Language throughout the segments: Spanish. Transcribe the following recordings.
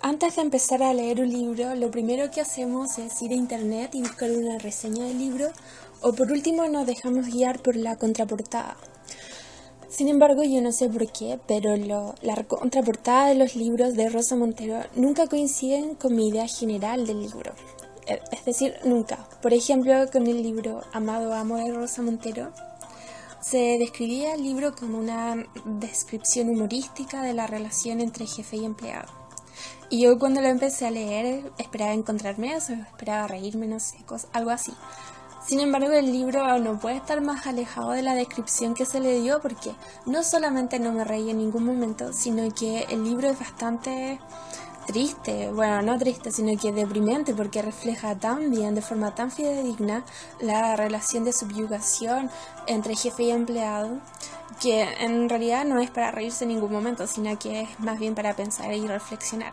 Antes de empezar a leer un libro, lo primero que hacemos es ir a internet y buscar una reseña del libro, o por último nos dejamos guiar por la contraportada. Sin embargo, yo no sé por qué, pero la contraportada de los libros de Rosa Montero nunca coinciden con mi idea general del libro. Es decir, nunca. Por ejemplo, con el libro Amado Amo de Rosa Montero, se describía el libro como una descripción humorística de la relación entre jefe y empleado. Y yo cuando lo empecé a leer esperaba encontrarme eso, esperaba reírme, no sé, algo así. Sin embargo, el libro no puede estar más alejado de la descripción que se le dio, porque no solamente no me reí en ningún momento, sino que el libro es bastante triste, bueno, no triste, sino que deprimente, porque refleja tan bien, de forma tan fidedigna, la relación de subyugación entre jefe y empleado, que en realidad no es para reírse en ningún momento, sino que es más bien para pensar y reflexionar.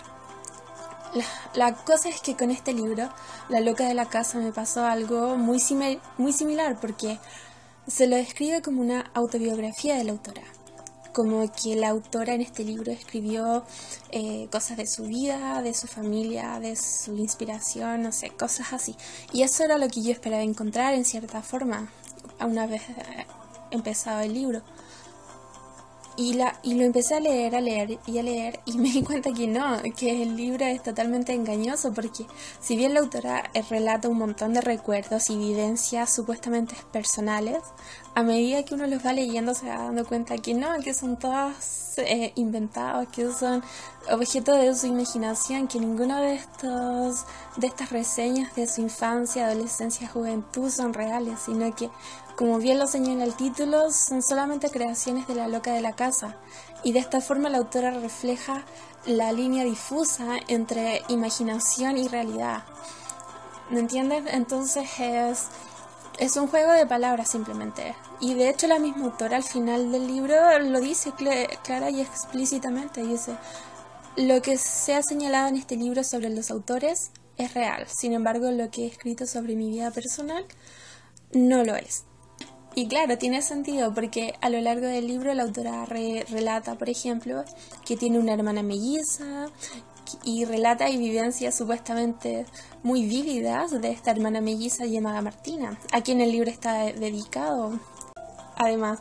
La cosa es que con este libro, La loca de la casa, me pasó algo muy similar, porque se lo describe como una autobiografía de la autora. Como que la autora en este libro escribió cosas de su vida, de su familia, de su inspiración, no sé, cosas así. Y eso era lo que yo esperaba encontrar en cierta forma, una vez empezado el libro. Y lo empecé a leer y me di cuenta que no, que el libro es totalmente engañoso, porque si bien la autora relata un montón de recuerdos y vivencias supuestamente personales, a medida que uno los va leyendo se va dando cuenta que no, que son todos inventados, que son objetos de su imaginación, que ninguno de estas reseñas de su infancia, adolescencia, juventud son reales, sino que, como bien lo señala el título, son solamente creaciones de la loca de la casa. Y de esta forma la autora refleja la línea difusa entre imaginación y realidad. ¿Me entiendes? Entonces es un juego de palabras simplemente. Y de hecho la misma autora al final del libro lo dice clara y explícitamente. Dice: lo que se ha señalado en este libro sobre los autores es real. Sin embargo, lo que he escrito sobre mi vida personal no lo es. Y claro, tiene sentido, porque a lo largo del libro la autora relata, por ejemplo, que tiene una hermana melliza, y relata y vivencias supuestamente muy vívidas de esta hermana melliza llamada Martina, a quien el libro está dedicado, además.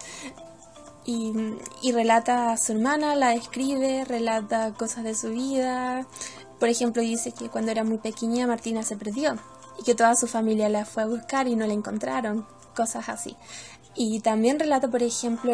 Y relata a su hermana, la describe, relata cosas de su vida. Por ejemplo, dice que cuando era muy pequeña Martina se perdió y que toda su familia la fue a buscar y no la encontraron, cosas así. Y también relata, por ejemplo,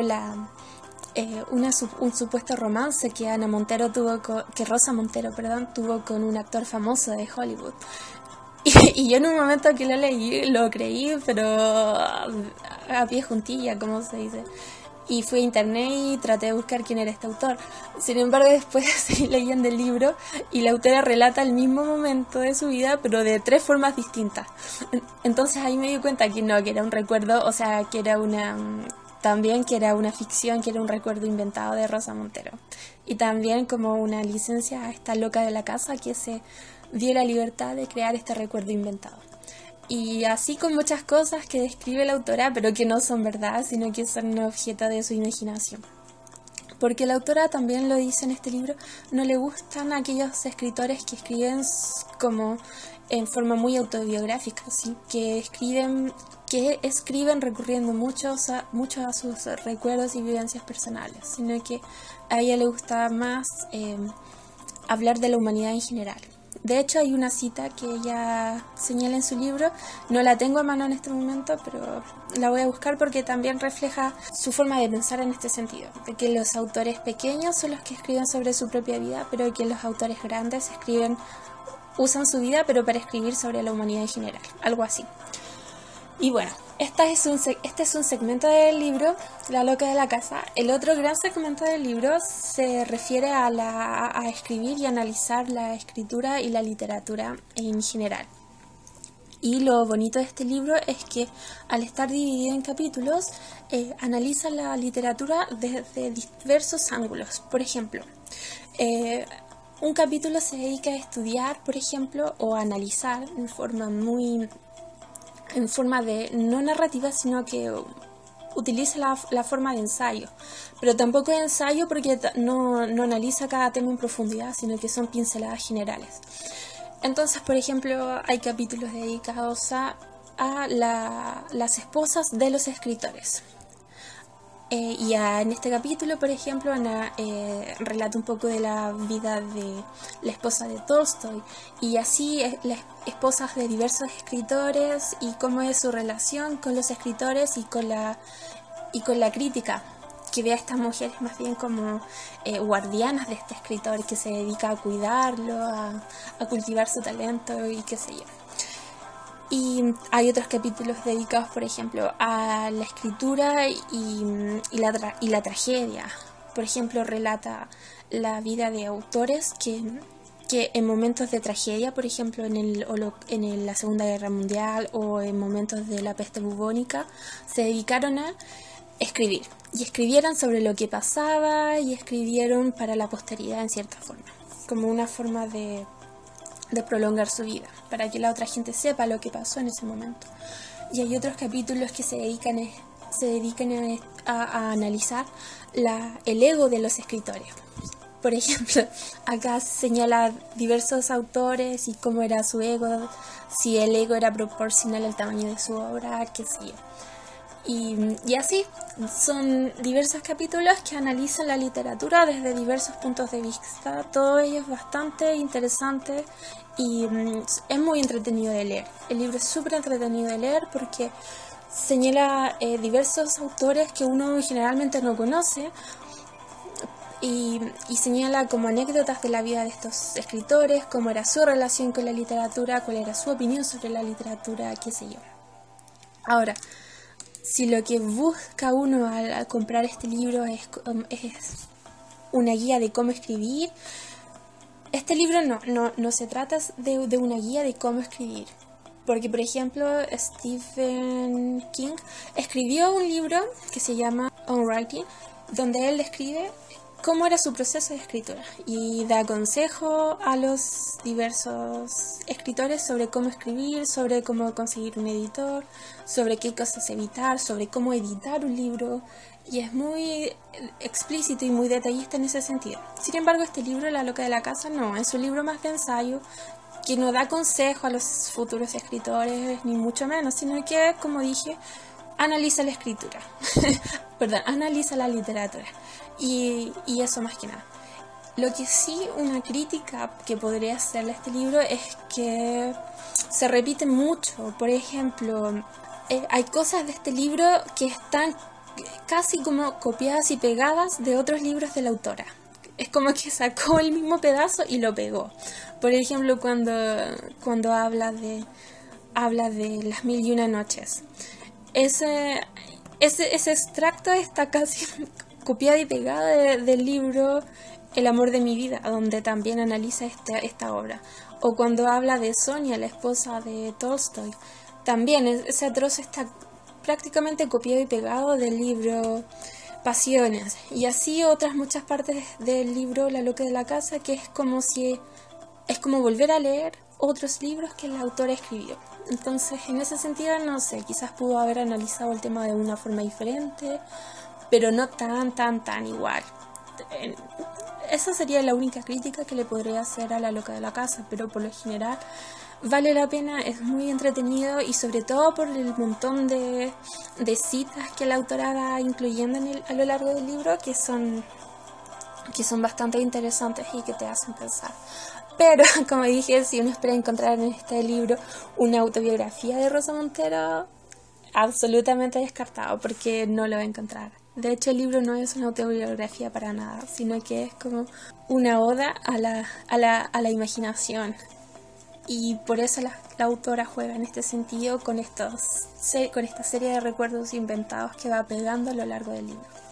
un supuesto romance que Rosa Montero, tuvo con un actor famoso de Hollywood. Y yo en un momento que lo leí, lo creí, pero a pie juntilla, como se dice. Y fui a internet y traté de buscar quién era este autor. Sin embargo, después seguí leyendo el libro y la autora relata el mismo momento de su vida, pero de 3 formas distintas. Entonces ahí me di cuenta que no, que era un recuerdo, o sea, que era también que era una ficción, que era un recuerdo inventado de Rosa Montero. Y también como una licencia a esta loca de la casa que se dio la libertad de crear este recuerdo inventado. Y así con muchas cosas que describe la autora, pero que no son verdad, sino que son objeto de su imaginación. Porque la autora también lo dice en este libro, no le gustan aquellos escritores que escriben como en forma muy autobiográfica, ¿sí? que escriben recurriendo mucho a sus recuerdos y vivencias personales, sino que a ella le gusta más hablar de la humanidad en general. De hecho, hay una cita que ella señala en su libro, no la tengo a mano en este momento, pero la voy a buscar porque también refleja su forma de pensar en este sentido, de que los autores pequeños son los que escriben sobre su propia vida, pero que los autores grandes usan su vida, pero para escribir sobre la humanidad en general, algo así. Y bueno, este es un segmento del libro, La loca de la casa. El otro gran segmento del libro se refiere a escribir y analizar la escritura y la literatura en general. Y lo bonito de este libro es que al estar dividido en capítulos, analiza la literatura desde diversos ángulos. Por ejemplo, un capítulo se dedica a estudiar, por ejemplo, o a analizar en forma de no narrativa, sino que utiliza la forma de ensayo, pero tampoco es ensayo porque no analiza cada tema en profundidad, sino que son pinceladas generales. Entonces, por ejemplo, hay capítulos dedicados a las esposas de los escritores. En este capítulo, por ejemplo, Ana relata un poco de la vida de la esposa de Tolstoy y así las esposas de diversos escritores y cómo es su relación con los escritores y con la crítica, que ve a estas mujeres más bien como guardianas de este escritor que se dedica a cuidarlo, a cultivar su talento y qué sé yo. Y hay otros capítulos dedicados, por ejemplo, a la escritura y la tragedia. Por ejemplo, relata la vida de autores que en momentos de tragedia, por ejemplo, en la Segunda Guerra Mundial o en momentos de la peste bubónica, se dedicaron a escribir. Y escribieron sobre lo que pasaba y escribieron para la posteridad en cierta forma, como una forma de prolongar su vida, para que la otra gente sepa lo que pasó en ese momento. Y hay otros capítulos que se dedican a analizar el ego de los escritores. Por ejemplo, acá señala diversos autores y cómo era su ego, si el ego era proporcional al tamaño de su obra, qué sé yo. Y así, son diversos capítulos que analizan la literatura desde diversos puntos de vista. Todo ello es bastante interesante y es muy entretenido de leer. El libro es súper entretenido de leer porque señala diversos autores que uno generalmente no conoce y señala como anécdotas de la vida de estos escritores, cómo era su relación con la literatura, cuál era su opinión sobre la literatura, qué sé yo. Ahora, si lo que busca uno al comprar este libro es una guía de cómo escribir, este libro no se trata de una guía de cómo escribir. Porque, por ejemplo, Stephen King escribió un libro que se llama On Writing, donde él describe cómo era su proceso de escritura y da consejo a los diversos escritores sobre cómo escribir, sobre cómo conseguir un editor, sobre qué cosas evitar, sobre cómo editar un libro, y es muy explícito y muy detallista en ese sentido. Sin embargo, este libro, La loca de la casa, no, es un libro más de ensayo que no da consejo a los futuros escritores, ni mucho menos, sino que, como dije, analiza la escritura, perdón, analiza la literatura. Y eso más que nada. Lo que sí, una crítica que podría hacerle a este libro es que se repite mucho. Por ejemplo, hay cosas de este libro que están casi como copiadas y pegadas de otros libros de la autora. Es como que sacó el mismo pedazo y lo pegó. Por ejemplo, cuando habla de Las Mil y Una Noches. Ese extracto está casi copiada y pegada del libro El amor de mi vida, donde también analiza esta obra. O cuando habla de Sonia, la esposa de Tolstoy, también ese trozo está prácticamente copiado y pegado del libro Pasiones. Y así otras muchas partes del libro La loca de la casa, que es como volver a leer otros libros que la autora escribió. Entonces, en ese sentido, no sé, quizás pudo haber analizado el tema de una forma diferente, pero no tan igual. Esa sería la única crítica que le podría hacer a La loca de la casa, pero por lo general vale la pena, es muy entretenido y sobre todo por el montón de citas que la autora va incluyendo a lo largo del libro que son bastante interesantes y que te hacen pensar. Pero, como dije, si uno espera encontrar en este libro una autobiografía de Rosa Montero, absolutamente descartado, porque no lo va a encontrar. De hecho, el libro no es una autobiografía para nada, sino que es como una oda a la imaginación. Y por eso la autora juega en este sentido con esta serie de recuerdos inventados que va pegando a lo largo del libro.